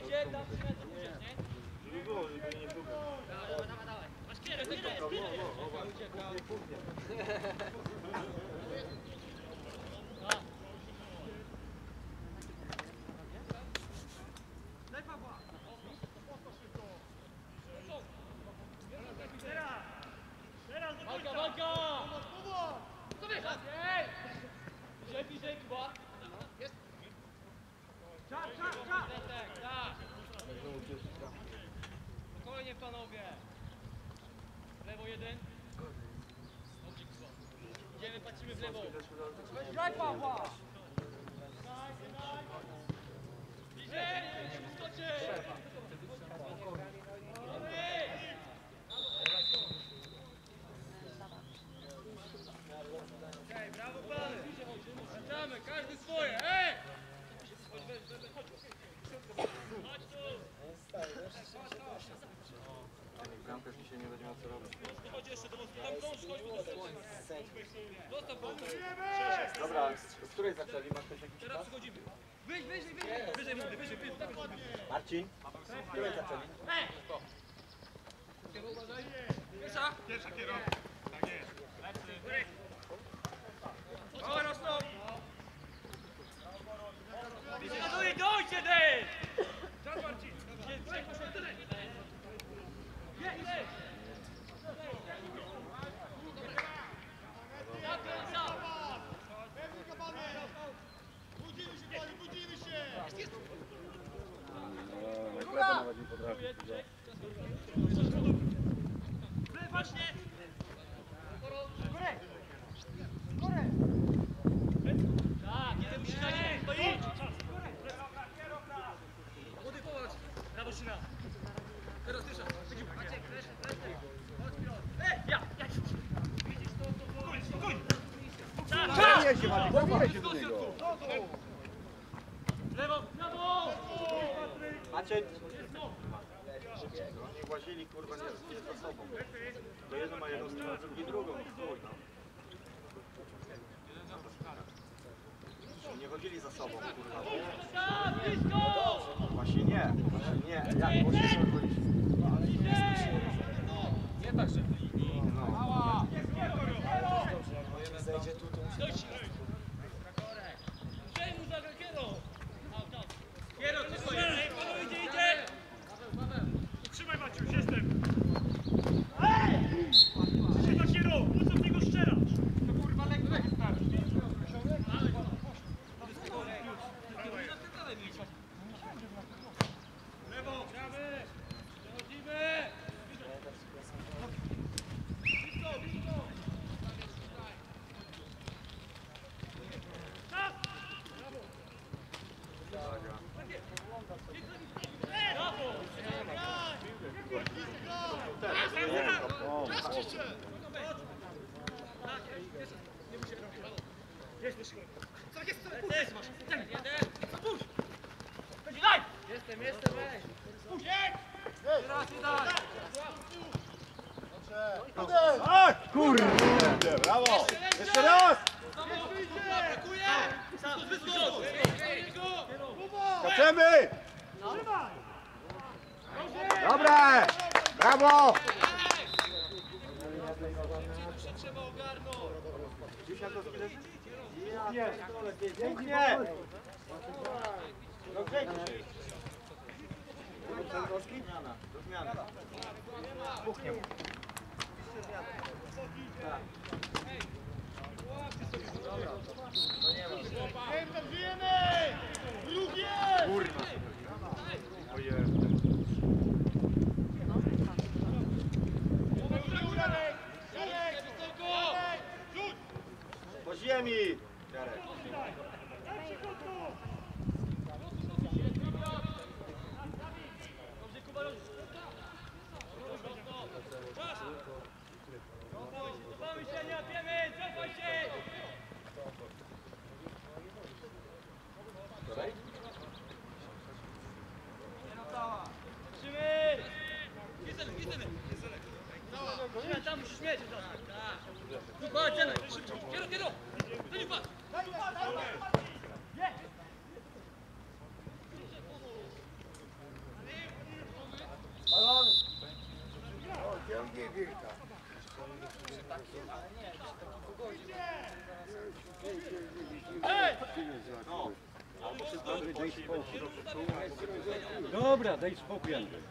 Idzie, tam się na to pójdziesz, nie? Żeby było, żeby nie było. Dawaj. Masz kierę. Walka, walka! Bliżej, Kuba. Jest. Czas. Tak. Spokojnie, panowie. W lewo jeden. Dobrze, Kuba. Idziemy, patrzymy w lewo. Graj, Pawła! Bliżej, nie wyskoczy! Okej, brawo, pany! Wracamy, każdy swoje, Chodź tu! Bramkarz dzisiaj nie będzie miał co robić. Chodź jeszcze do mostu, tam krąż, chodź do mostu. Zostaw go. Dobra, z której zaczęli? Masz ktoś jakiś Teraz czas? przychodzimy. Wyżej, wyżej. Marcin? Z której zaczęli? Pierwsza kierowca. Tak jest. O, rosną. Dojdzie, Dej! Czas, Marcin. Budzimy się! Kleta nawet nie potrafi. Właśnie! Tak, jeden musi na nie, to idź! Młody popatrz, prawo szyna. Teraz pierwsza, Maciek, resztę. Chodź, Piotr. Ja! Widzisz to, spokojnie! Zabijaj się, Maciek, zabijaj się do niego. Lewo, prawo! Maciek! Oni łazili, kurwa, nie za sobą. To jedno ma jedną stronę, drugi drugą. Chuj, no. Nie chodzili za sobą, kurwa. Blisko! Właśnie nie. Jak? Bo się chodziliśmy. Nie tak, że No. Zejdzie tu, to musi... Przejmuj za Kiero! Kiero, ty swoje! Idzie! Trzymaj, Maciuś, jestem! Trzyma Kiero! Po co w niego strzelasz? To kurwa lekko jest lewo! Gramy! Przechodzimy! Blisko! Jestem, weź! Teraz nie daj! Kurde, brawo! Jeszcze raz! Brakuje! Skaczemy! Dobre! Brawo! Trzeba ogarnąć! Pięknie! No gdzie dzisiaj? Do zmiany. Kuchnię. Kurwa. Ojej. Po ziemi! Jarek. Cofamy się, nie łapiemy! Cofaj się! Daj spokój. Dobra, daj spokój, Andrzej.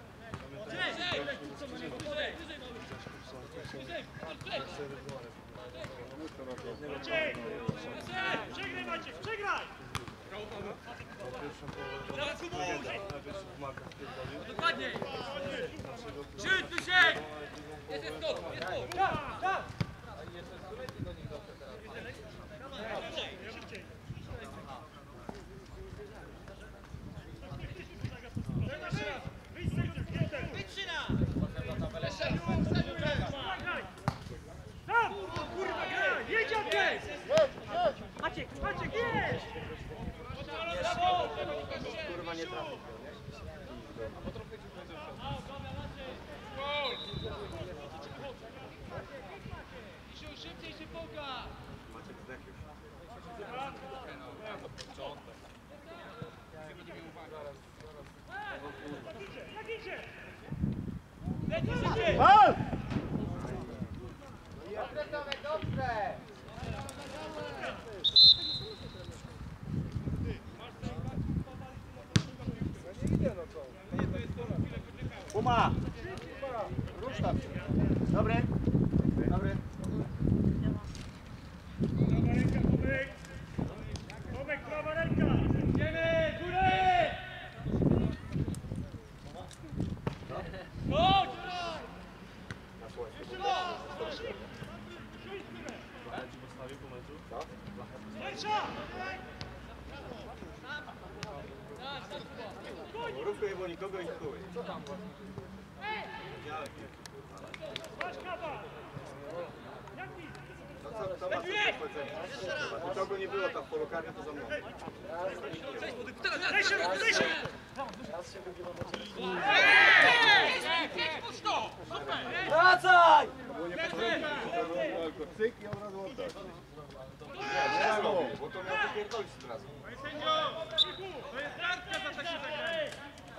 Przegraj Maciek, przegraj! Zaraz go dokładnie! Rzuć tu się! Jest stop, jest stop! Tak! Wytrzyna! Tam! Kurwa, graj! Jedź Andrzej! Maciek, Maciek, jedź! Kurwa nie trafił. Szybciej się poka! Maciek zdech już. Jak idzie? Lepiej szybciej! Puma! Rusz tam. Dobry. Dobry. Prawa ręka, Tomek! Tomek, prawa ręka! Idziemy! Górę! Chodź! Jeszcze raz! Pierwsza! Mrówko nie było nikogo i chuj. Masz kaba! Jak nic? No co ma coś do powiedzenia? Nikogo nie było tam w polokarni, to za mną. Daj się! Daj się! Wracaj! Cyk i od razu oddać. Nie robię, bo to miał wypierdolić od razu. To jest randka za takie zagranie!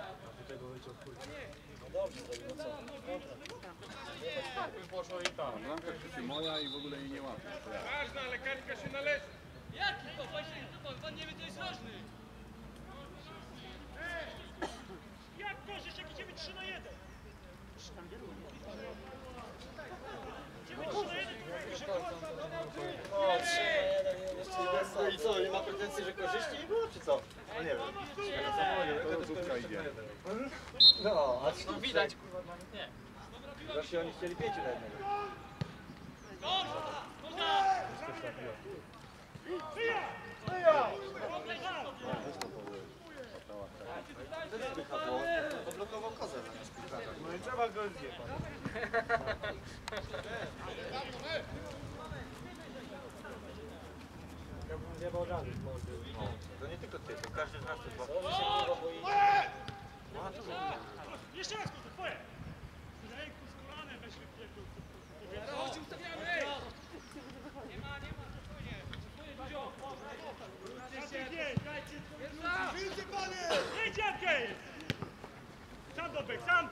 Bramka krzyczy moja i w ogóle jej nie łapie. Ważna, ale kartka się należy. Jaki to? Pan nie wie, to jest rożny. Jak korzyść, jak idziemy 3 na 1? Idziemy 3 na 1. No i co, nie ma pretensji, że korzyści nie było, czy co? No nie wiem. To zupka idzie. No, a co widać, kurwa, nie. Wreszcie oni chcieli 5 na jednego. Poblokował kozę zamiast piłkarza. No i trzeba go zjebać. Ja bym zjebał rady. To nie tylko ty, to każdy z nas to Jeszcze raz, to twoje. Ręku z kolanem, weź wypierdol. Chodź, ustawiamy! Nie ma, spokojnie. Wyjdzie panie! Jedź Jankiej! Sam Dobek, sam!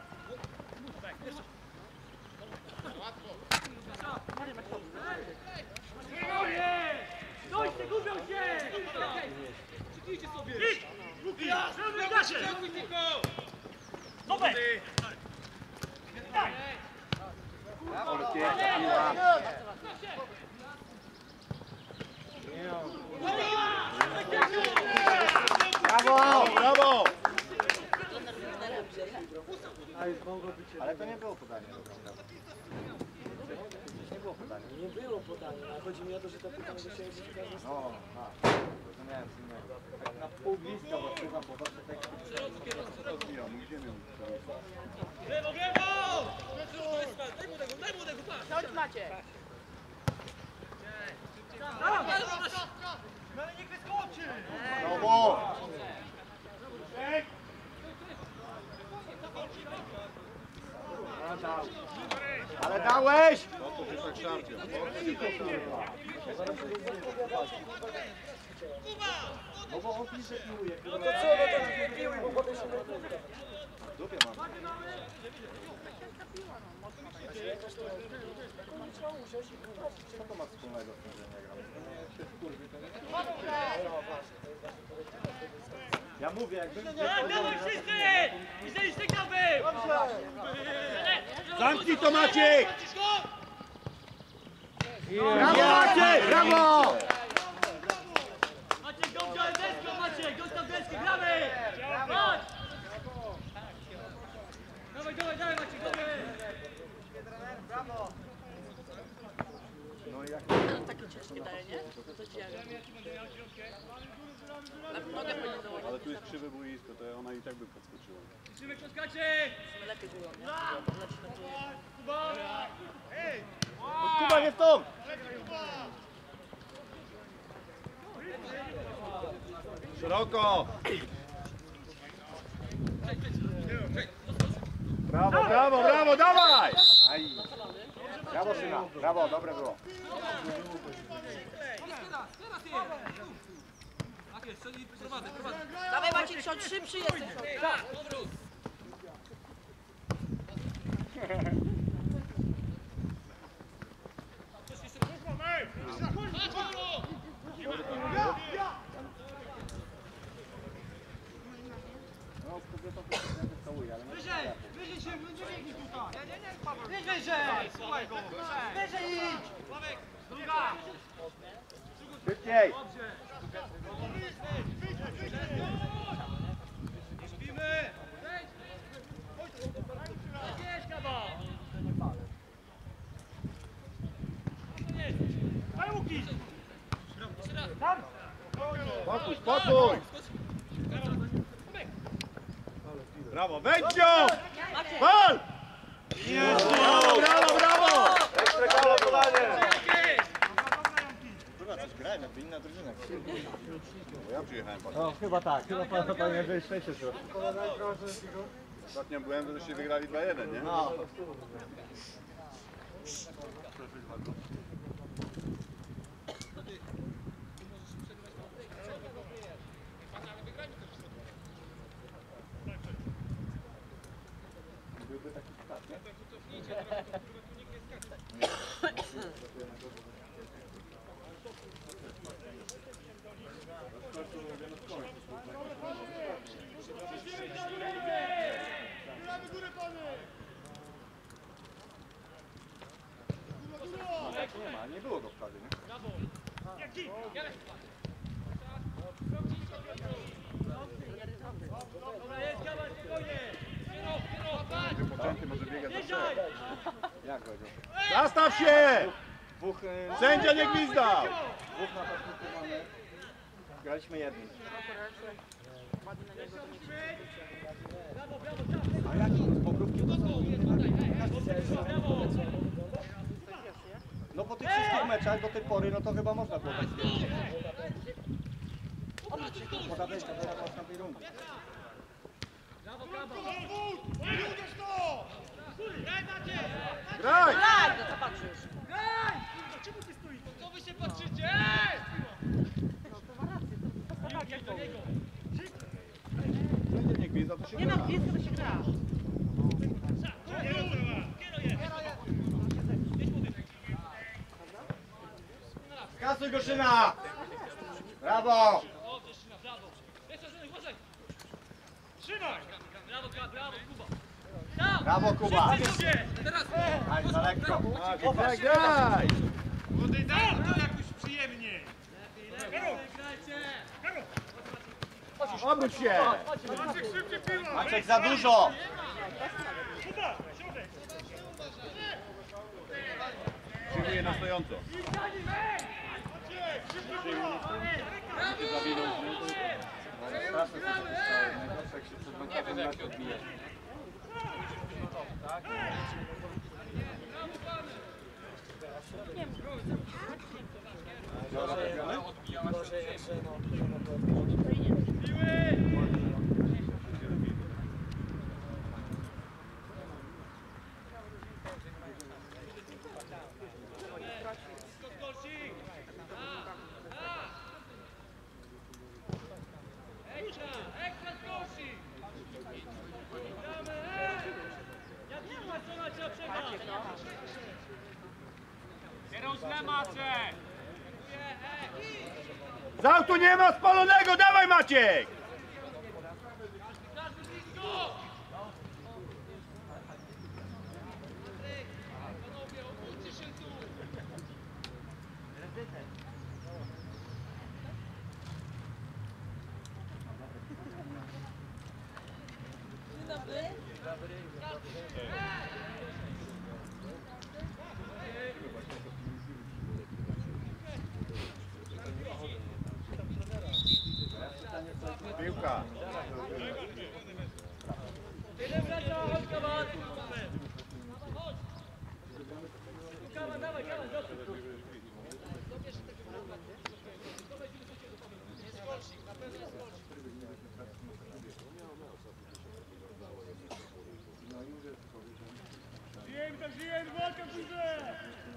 Stójcie, gubią się! Przytnijcie sobie! Idź! Luki! Zrobię gasie! Dobek! Daj! Ale piękna piła. Brawo! Brawo! Ale to nie było podanie. Nie było podania. Nie było podania, a chodzi mi o to, że to pytanie do siebie musi każdy No, zrozumiałem co innego. Tak na pół bliska, bo chyba po prostu tak... Idziemy. Lewo, lewo! Daj młodego, patrz! Chodź Maciek. Ale niech wyskoczy! Brawo! Ale dałeś! No to się tak szarpie. No bo on pisze piłuje. No to co, no to nie piły, bo potem się Dupie mam. Co to ma wspólnego z tym, że nie gram? Ja mówię, jakby... Dawaj wszyscy! Jeżeli sygnał był! Zamknij to, Maciek! Brawo, Maciek! Brawo! Maciek, dobrze, deską, Maciek! Dostaw deskę, gramy! Chodź! Dawaj, Maciek, dobry! Takie ciężkie daje, nie? To ci ja wiem. Nogę powinien dołożyć. Ale tu jest krzywe boisko, to ona i tak by podskoczyła. Trzymek to skacze! Lepiej było, nie? Leci na to. Kuba! Kuba, nie stąd! Szeroko! Brawo, brawo, brawo, dawaj! Aj. Brawo, Szyna, brawo, dobre było. Dawaj Maciek, szybszy jesteś. No, kobieta to się całuje, ale nie... Wyżej się, nie biegnij tutaj! Nie, wyżej! Słuchaj go! Wyżej idź! Druga! Szybciej! Śpimy! Jedź, Kaba! Daj łuki! Tam! Spokój, spokój! Brawo, Wędzio! Wal! Brawo, brawo, brawo! Ekstra gala podanie! Kurwa, coś grałem, jakby inna drużyna. Bo ja przyjechałem po No, chyba tak, chyba panie byłeś szczęście trochę. Ostatnio byłem, to żeście wygrali 2-1, nie? No. Byłby taki start, nie? Nie ma, nie było go wtedy, nie? Dobra, jedź, Kaba, spokojnie! Wypoczęty może biegać za Jeżdżaj! Jak będzie? Zastaw się! Dwóch... Sędzia nie gwizdał! Dwóch napastników mamy. Graliśmy jednym. Brawo, brawo, czas! A jaki z pogrówki? No po tych wszystkich meczach do tej pory, no to chyba można było tak zrobić. Poza wejściem, teraz na tej rundzie. Brawo, Kaba! Graj! Tak, no co patrzysz? Ej! Czemu ty stoisz? Co wy się patrzycie? Piłkę do niego! Sędzia nie gwizda, to się Nie gra. ma blisko, to się gra. Skasuj go, Szyna! Brawo! Dobrze, Szyna, brawo! Jeszcze żony, uważaj! Trzymaj! Brawo, brawo, Kuba! Tam! Brawo, Kuba! Wszyscy sobie! Teraz! Aj, za lekko. Graj, graj! Młody, daj to jakoś przyjemnie! Lepiej, grajcie! Obróć się! Maciek, szybciej piła! Maciek, za dużo! Kuba, środek! Przyjmuje na stojąco. Straszne co się stało. Najgorsze jak się przed meczem mecz odbije. Ekstra skosi! Ja nie ma co na ciebie przegrać! Kieruj źle, Maciek! Z autu nie ma spalonego, dawaj Maciek! Piłka. Jeden wraca, chodź kawan! Kawan, dawaj, kawan, dobrze. Żyjemy, walka w górze!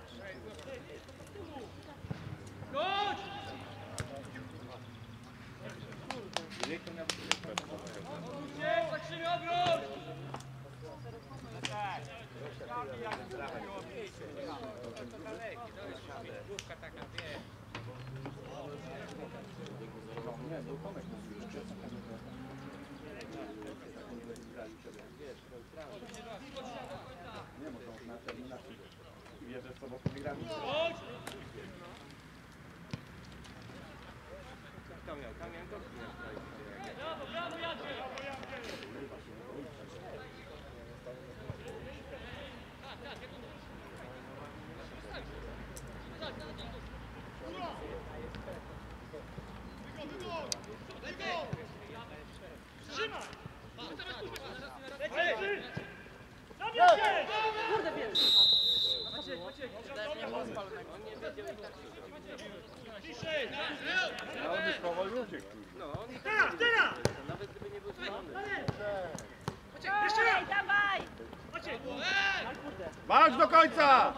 Chodź! Zatrzymy obrót! Nie, bo to na terminacji. Wierzę w sobą wygramy. Chodź! Brawo, brawo, Jacek! Trzymaj! Lecimy! Zabierz się! Kurde, wiesz. Maciek, Maciek! Daj mnie moc palnego. Ciszej! No on już powoli uciekł. Teraz, teraz! Jeszcze raz! Dawaj! Maciek! Walcz do końca!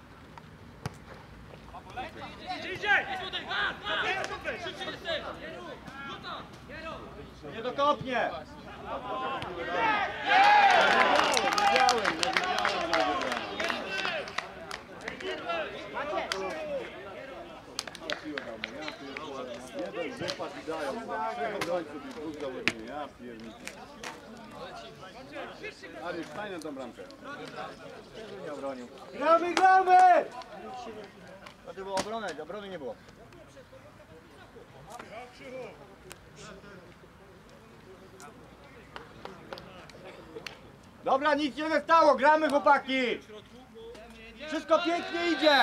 Idzie, idzie! Zabieraj sobie! Szybciej jestem! Nie dokopnie! Jeden wypad i dają. Trzech obrońców i dwóch zawodników. Ja pierniczę. Ariusz, staj na tą bramkę. Nie obronił. Gramy, gramy! To było obrony nie było. Dobra, nic się nie stało, gramy chłopaki! Wszystko pięknie idzie!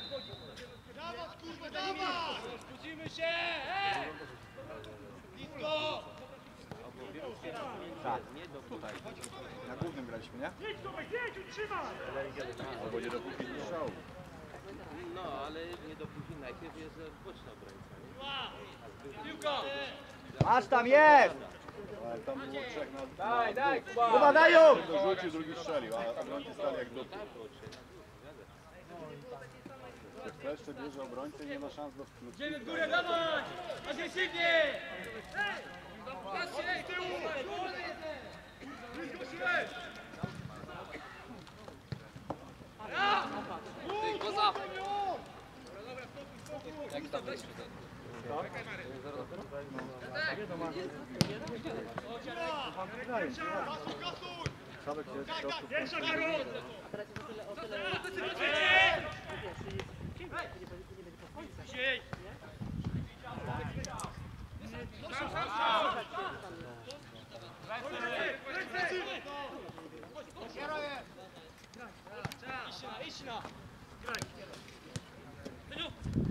Zbudzimy się! Blisko! Tak, tutaj. Na głównym graliśmy, nie? Jedź Tomek, jedź, utrzymaj! Albo nie dopóki nie strzału. No, ale nie dopóki najpierw jest boczna obrońca. Piłka! Masz tam jest! Ale tam było trzech na... Daj, daj, Kuba! Kuba, dają! Jeden dorzucił, drugi strzelił, a obrońcy stali jak dupy. To jeszcze bierze obrońcę i nie ma szans do wkluczenia. Idziemy w górę, dawać! Agresywnie! Patrzcie, z tyłu! Blisko się! Szabek jest w środku. Pierwsza Karol! Dzisiaj! Iśna! Graj! Sędziu!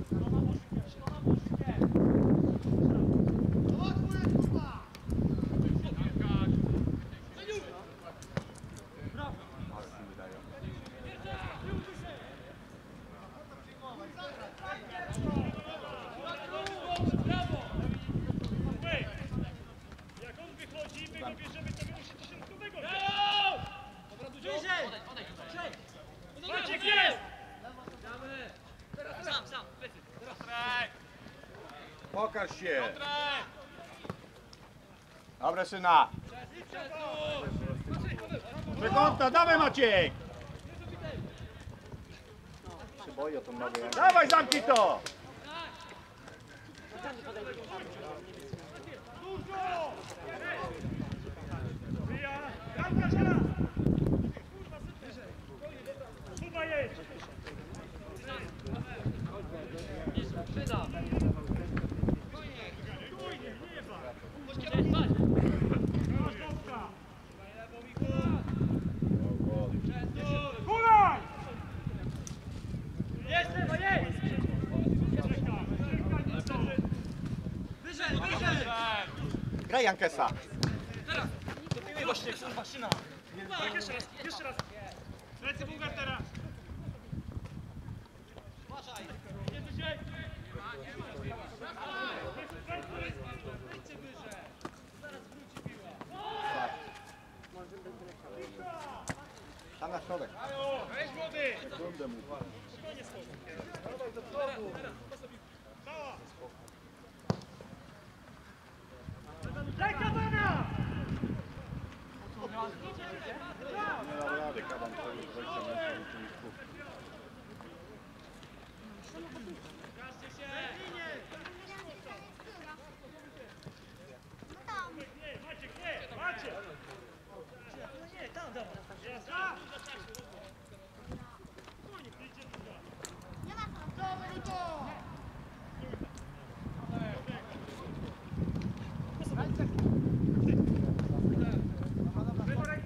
Jak on wychodzi, my go bierzemy, to my musimy środkowego. Bliżej! Maciek jest! Sam, plecy. Pokaż się! Dobre, syna! Przekątna, dawaj Maciek! Się boi o tą nogę. Dawaj, zamknij to! Dużo! Ramka się raz! Kuba jedź! Spokojnie, nie ma! Masz Bobka! Graj Jankesa. Teraz! Do tyłu właśnie, kurwa, szyna! Tak, jeszcze raz, jeszcze raz! Lecę Bułgar teraz! Uważaj! Nie wyżej! Wejdźcie wyżej! Zaraz wróci piła! Tam na środek. Weź młody! Rundę mu. Koniec słowa! Teraz! Daj kawana! Nie dał rady, kaban to już 20 metrów. Maciek, nie! Maciek! No nie, tam, dawaj! Jest, tam! Spokojnie, idzie tu. Dawaj, to! Lewa ręka,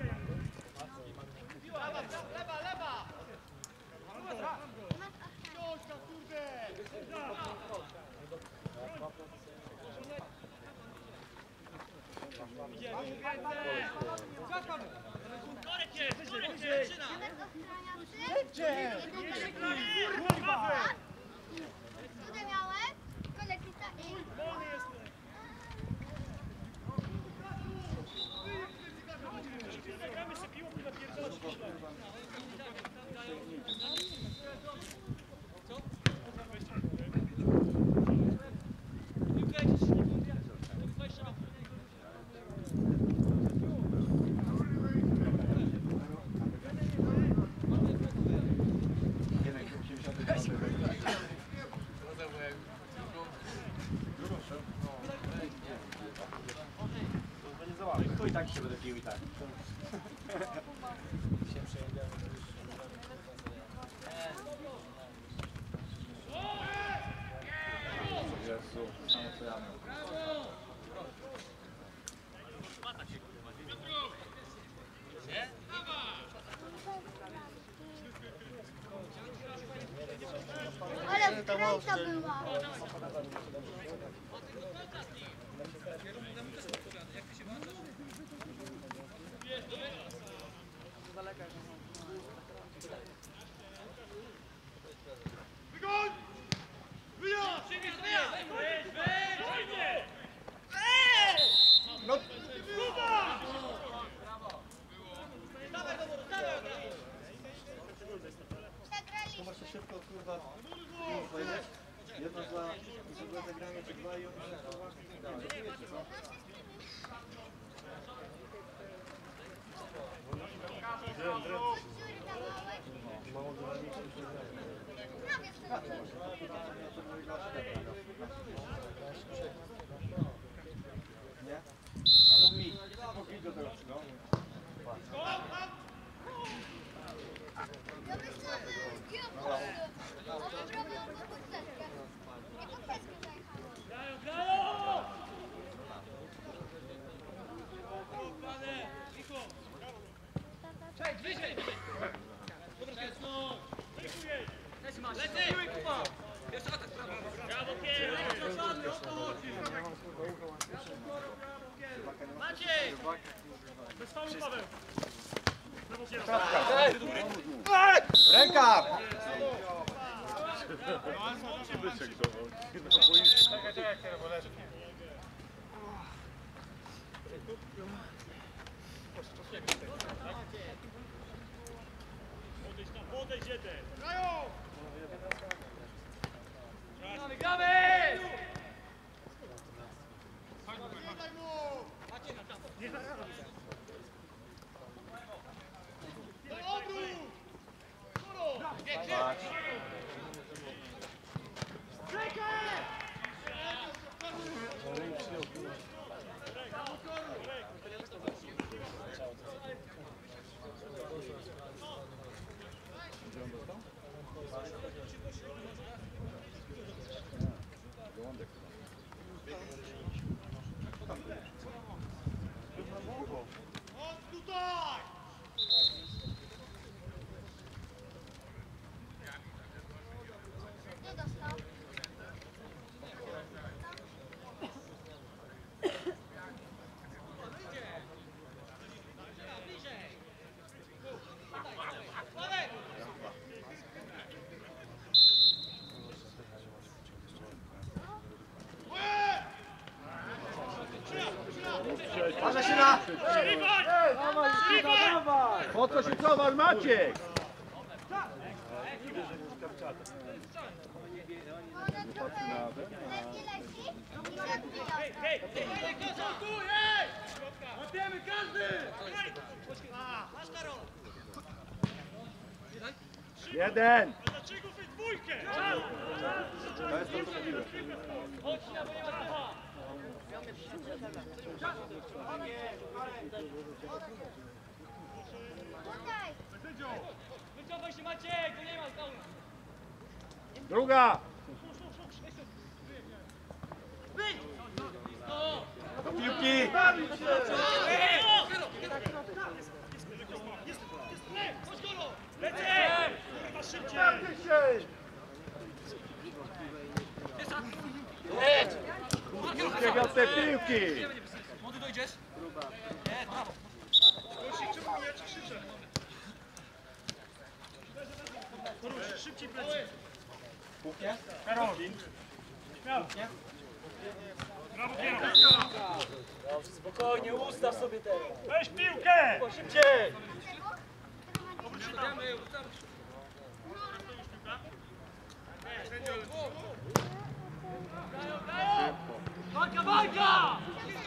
lewa, lewa! Książka, kurde! Korek jest, wyżej, wyżej! Kurwa! Studia miałem, kolektyta i... Wolny jest! Zagramy sobie piłą i napierdolać chwilę. Tu i tak się będę pił i tak. Jezu, samo co ja miał. Ale wkręta była. Wygoń! Wyjazd! No, Przegraliśmy. Masz to szybko, kurwa, powiedzieć? Jedno za zagranie, czy dwa i oni się kurwa. Nie? Ale mi, mogli do tego przydał. Ja myślę, że kiełbasy. A my robią podkreskę. I podkreskę zajechałem. Grają, grają! Cześć, wyżej! Dobra, jasno! Lecę! Piły, kupa! Jeszcze atak, brawo! Brawo, Kiel! Maciej! Bez faulu, Paweł! Brawo, Kiel! Ręka! Podejdź jeden! Grają! Gramy! Nie zagrałem. Do obrót! Patrz. Tutaj! Nie dostał. Raboszyna! Po co się cowasz, Maciek? Ona trochę lepiej leci i zabija. Łapiemy każdy! Jeden. Dlaczego wy dwójkę? To jest to, co mówiłem. Chodź na wyjazd! Tutaj. Wycofaj się Maciek, to nie ma znowu! Druga. Wyjdź! Do piłki! Chodź Golo! Lecę! Kurwa szybciej! Krótkiego od tej piłki. Młody dojdziesz? Nie, brawo! Czemu ja ci krzyczę? Porusz, szybciej plecy! Puknie? Karolin! Śmiało! Brawo, Gierka! Dobrze, spokojnie, ustaw sobie teraz. Weź piłkę! Szybciej! Obróć się tam! Walka, walka!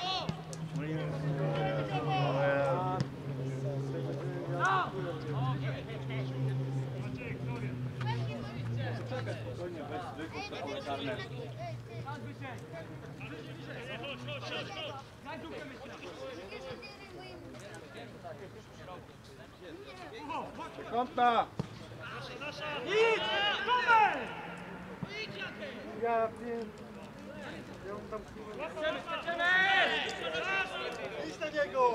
Kątna. Idź! Numer! Ja wiem. Idź na niego!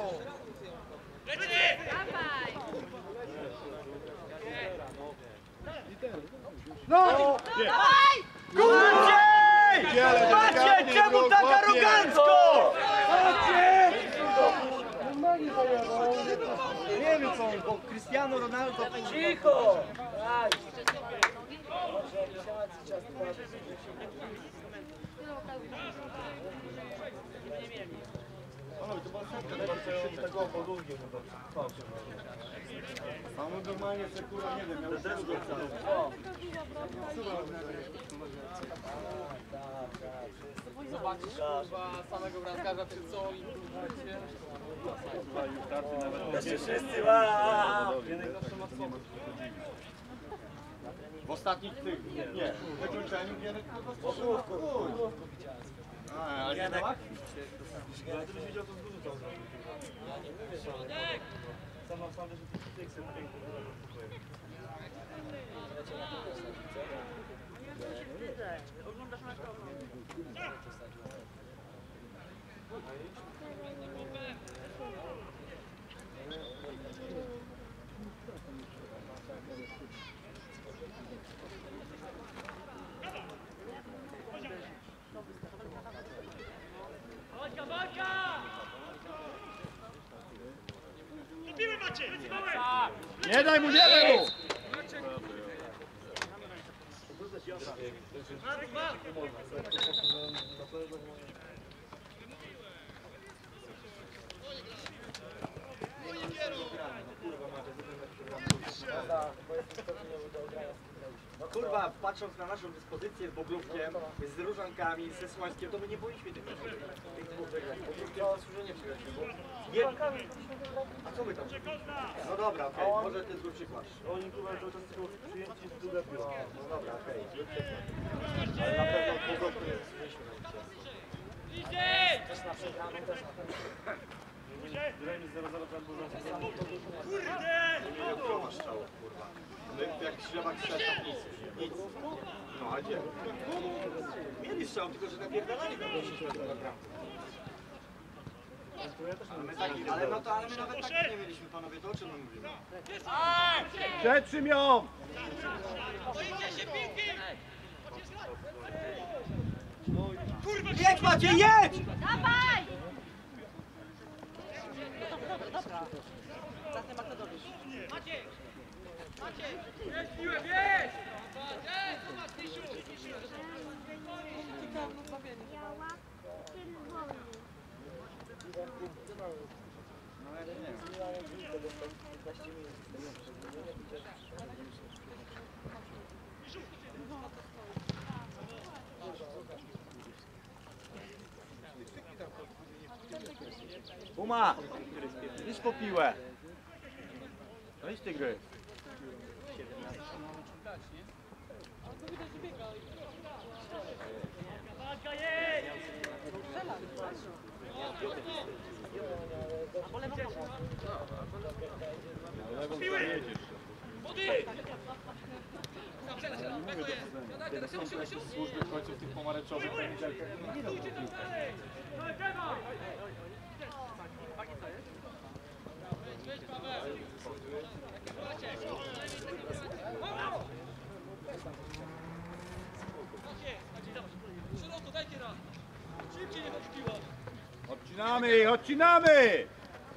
No! Maciej! Maciej, czemu tak arogancko? Maciej! Nie wiem co on, bo Cristiano Ronaldo... Cicho! Daj. Może liceacji czas Panowie, to była setka, lepiej tego podługie, no to a on normalnie se kurwa, nie wiem, miał też go cały. Zobaczysz kurwa samego bramkarza przed sobą i Jeszcze wszyscy, wow! W ostatnich tych, nie, w wykończeniu Gierek kurwa strzelił. Ale nie tak? Ja gdybyś widział to z dużo to ja nie mówię, że... Sam mam sądzę, że ty tyksy pięknie oglądasz mecz. Walka, walka! Dobimy Maciej! Nie daj mu, nie daj mu! Marek, Marek! No kurwa, patrząc na naszą dyspozycję z Boglówkiem, z Różankami, ze Słańskiem, to my nie powinniśmy tych dwóch wygrać. To służenie przyjaciół. A co my tam? No dobra, okej, może ten zły przykład. Oni kurwa cały czas są przyjęci z druga biura. No dobra, okej, zły przykład. Ale na pewno w Boglówku nie zasłużyliśmy na nic. Też na przegraną, też na pewno. Nie ma strzałów, kurwa. My jak ślemak strzał, nic. Nic. No a gdzie? Mieli strzał, tylko że napierdalali go do 10 metrów na bramkę. Ale my nawet tak nie mieliśmy, panowie, to o czym my mówimy? Przetrzym ją! Jedź Maciej, jedź! Dawaj! Zatem jak to dobisz. Jest piłę, bierz! Biała, czerwony. No ja nie wiem. Miałem dwójkę, dostał 15 minut. Uma! Idź po piłę. No idź ty gry. Kiedy są tu jakieś służby w końcu w tych pomarańczowych poniedziałkach, nie idą po piłkę. Szeroko, dajcie raz. Szybciej nie chodzi piła. Odcinamy ich, odcinamy!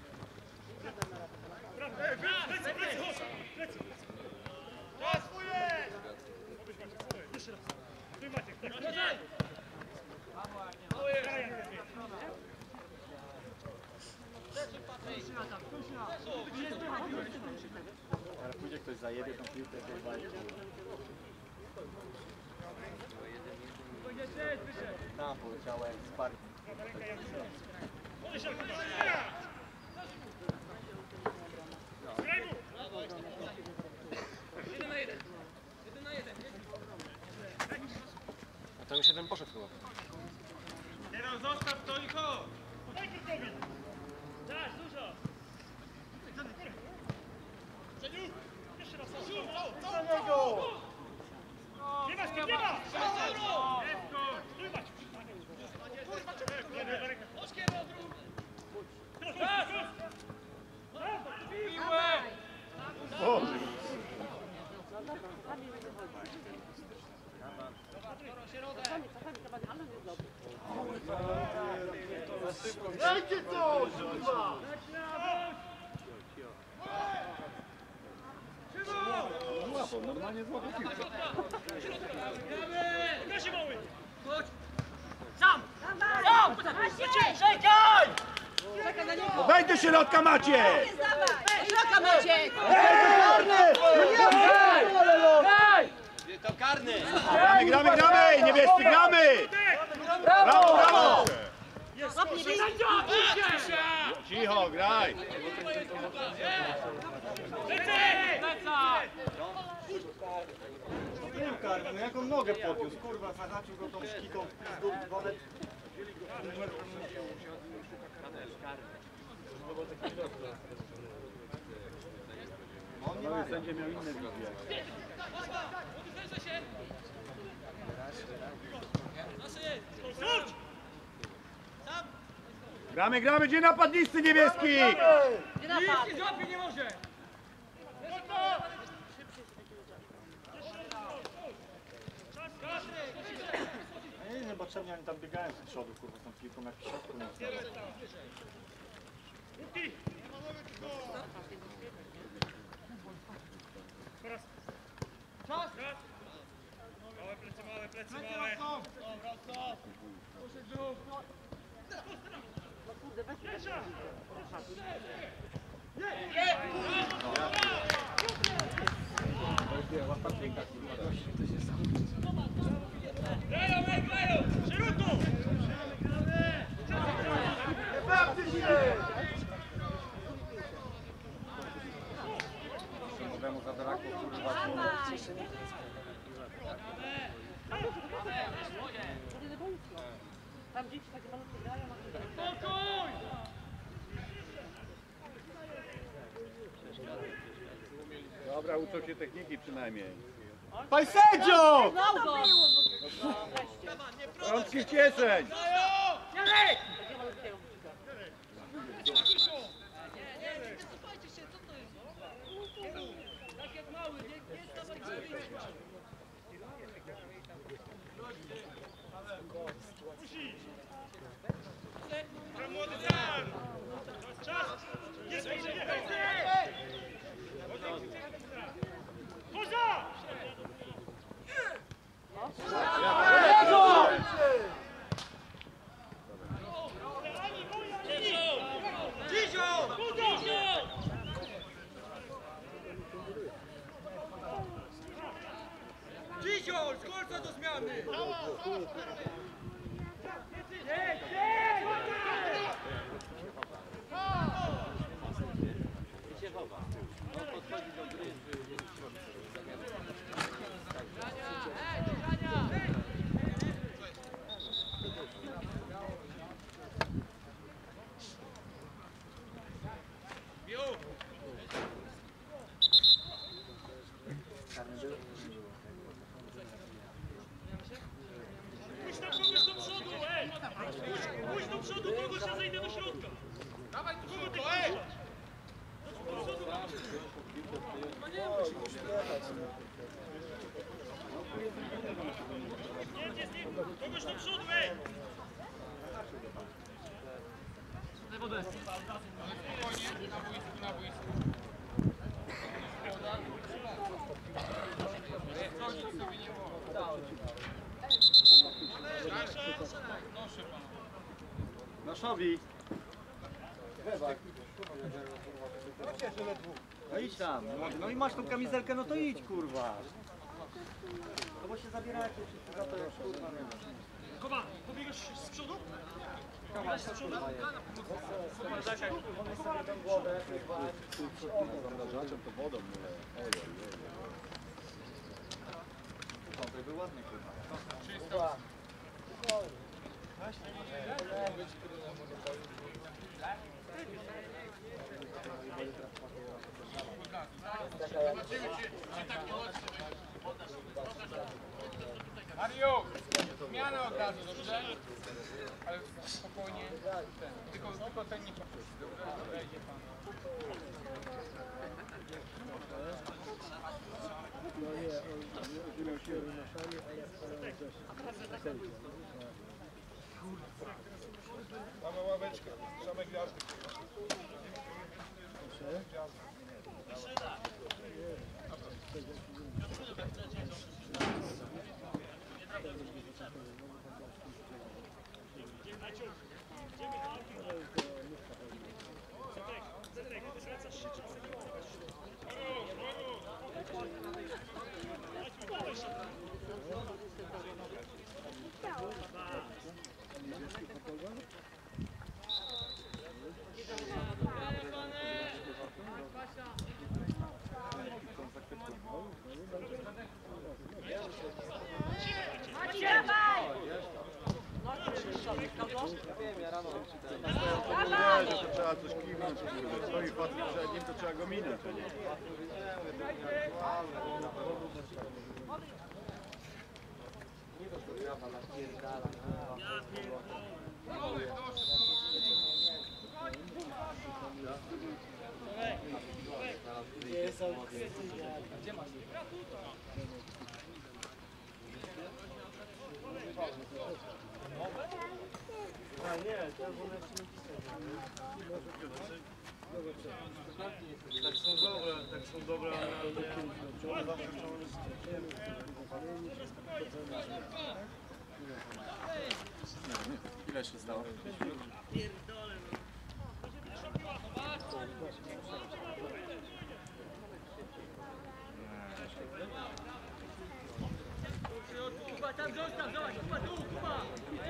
Ale pójdzie ktoś zajebie tą piłkę, to walczy. Tam poleciała jak spark. A to już jeden poszedł chyba. Teraz zostaw to i chodź. Daj Kurkowi. Dasz, dużo. Sędziu, jeszcze raz. Co niego? Nie ma, nie ma. Dajcie coś! Kurwa! Łapą, normalnie złapał piłkę. Proszę mały. Chodź. Sam. Sam. Czekaj. No daj do środka Maciek! Środka Maciek! To karny! Gramy, gramy! Niebieski, gramy! Brawo, brawo! Cicho, graj! Piłka, no jaką nogę podniósł, kurwa, zahaczył go tą szkiką w pizdu, wodę. On nie ma. Sędzia miał inne wizje. Gramy, gramy, gdzie napadnicy niebieski! Gdzie napad? Złapie nie może. Ja nie wiem, bo czemu oni tam biegają z przodu, kurwa, z tą piłką jak w środku nie jest. Czas. Małe plecy, małe plecy, małe. Dobra, stop. Poszedł dół. Grają, grają! Szeroko! Nowemu zadaraku, kurwa, Tam dzieci takie malutkie grają, Spokój! Dobra, uczą się techniki przynajmniej. Paj sędzio! No go! Rączki w kieszeń! Jarek! Takie malutkiego bucika. Nie, wycofajcie się, co to jest? Tak jak mały, nie stawaj się. Młody Dan! Czas! Jest Poza! Pójdź tam kogoś do przodu, ej! Pójdź do przodu kogoś, ja zejdę do środka! Dawaj, kogo ty ej! Do przodu kogoś! Nie, kogoś do przodu, ej! Daj wodę! Spokojnie, na boisku. Nic sobie nie było. Noszowi. No idź tam. No i masz tą kamizelkę, no to idź, kurwa. No bo się zabieracie wszyscy za to, jak kurwa nie masz. Koba, pobiegasz z przodu? Pobiegasz z przodu? Pomyśl sobie tą głowę, kurwa. Zamrażaczem to wodą muleje. To był ładny, kurwa. Mario, zmianę od razu, dobrze? Ale spokojnie, tylko ten nie poprosi, dobrze? Wejdzie pan. No nie, on się ruszali, ale sędzia. Mamy ławeczkę, same gwiazdy. Nie, że to trzeba coś kiwnąć, kurde. Stoi facet przed nim, to trzeba go minąć, a nie? A nie, to one jeszcze nie Tak są dobre, ale Ile się stało? Kuba, tam zostaw, zobacz, Kuba, tu, Kuba!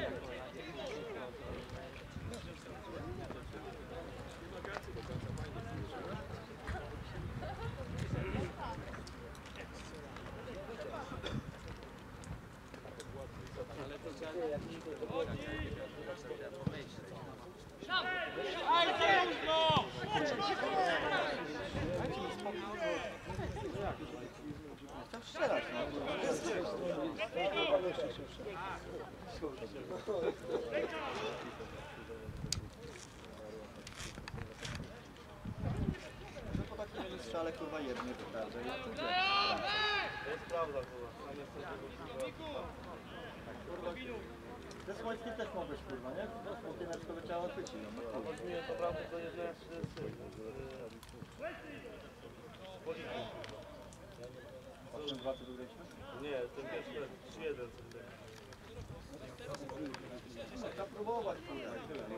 Chciał strzelać, no. No po takim strzale, kurwa, jedny wystarczy. To jest prawda, kurwa. Ze Słońskim też mogłeś, kurwa, nie? Smokieneczko leciało, chwyciło. No kurwa. Chodzi mi to prawda, to jednak O czym 2 co wygraliśmy? nie, ten pierwszy 3-1. No, trzeba próbować, kurwa, i tyle.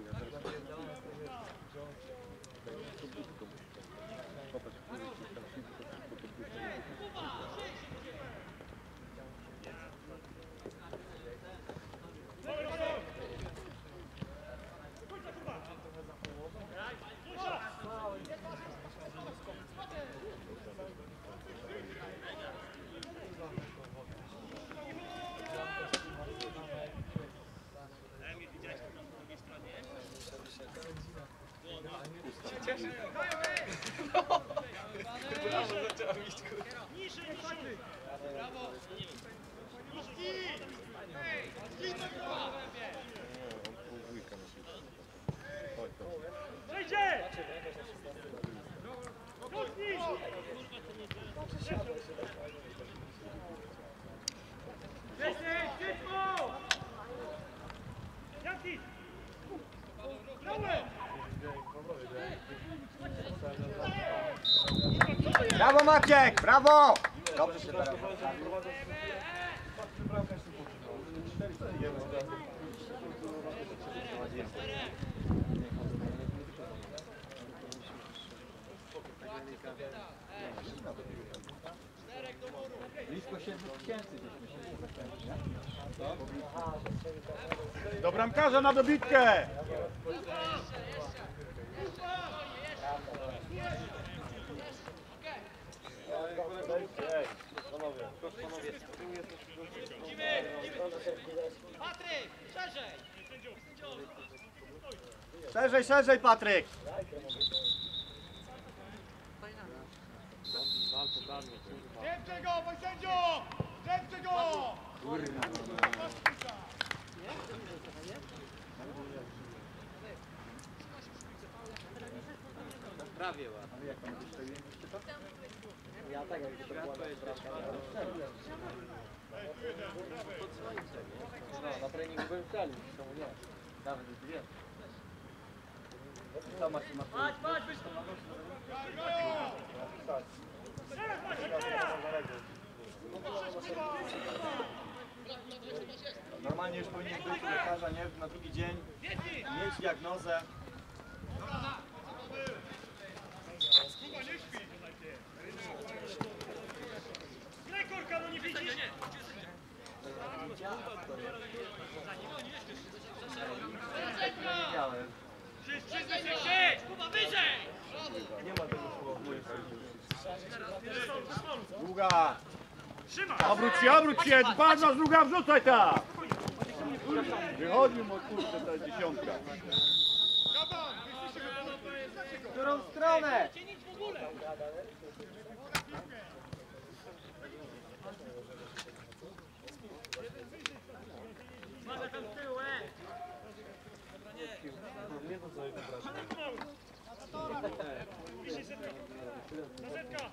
Niżej, niżej! Przejdzie! Dotknij! Wcześniej, szybko! Jaki? Dałem! Brawo Maciek, brawo! Dobrze się teraz. Blisko 7000 Do bramkarza na dobitkę! Patryk, szerzej! Szerzej, szerzej Patryk! Dziewczę go, mój sędzio! Dziewczę go! Prawie ładnie. Ja tak jak to była na treningu byłem w Cali, czemu nie? Nawet dwie. Patrz, patrz, wyjdź! Teraz, Maciek, teraz! Normalnie już powinien być u lekarza, nie? Na drugi dzień. Mieć diagnozę. Graj korka, no nie widzisz? Przyznaj się, siedź! Kuba, wyżej! Długa! Trzymaj! Obróć się, bardzo druga, wrzucaj ta! Wychodzi mu kurczę ta dziesiątka. W którą stronę? Nic w ogóle! Uwaga tam z tyłu, Wisi setka. Na setka.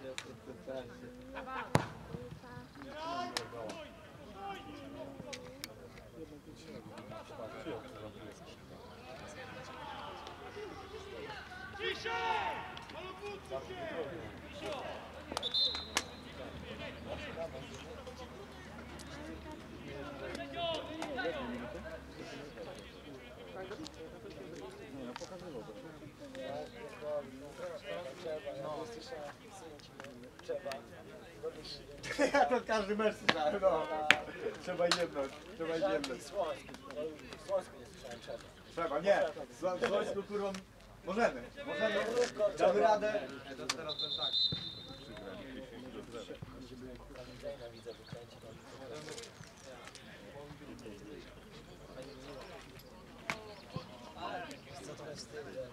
Ciszej! Malobudźcie się! Ja to każdy mecz słyszałem, no. Trzeba jednąć, trzeba jednąć. Słońsku nie słyszałem, trzeba. Trzeba, nie. Z Wojsku, którą możemy. Damy radę. Widzę, wykręci. Co to jest wstyd, że...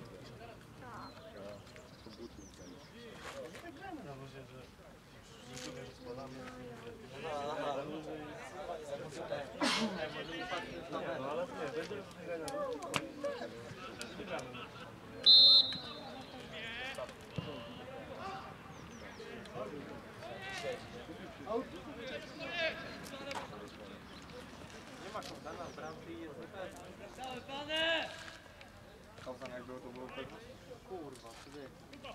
Kausan jak było, to było pewnie. Kurwa, ty.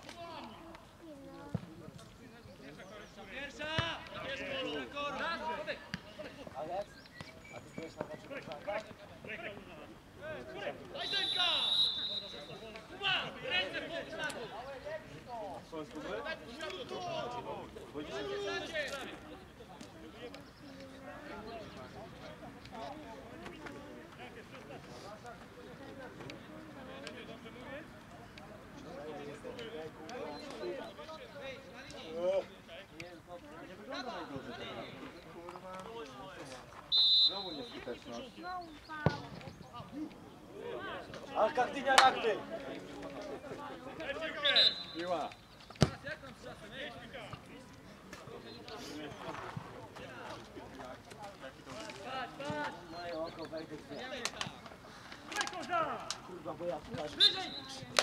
Pierwsza! Jest gol, Aleks? A ty byłeś na meczu Koszanka? Ajzenka! Kuba! Ręce po szlaku! W Wojsku były? Nie wygląda najgorzej. Kurwa. Znowu nieskuteczność. Alka, Gdynia, Ragdy! Piła. Wyżej,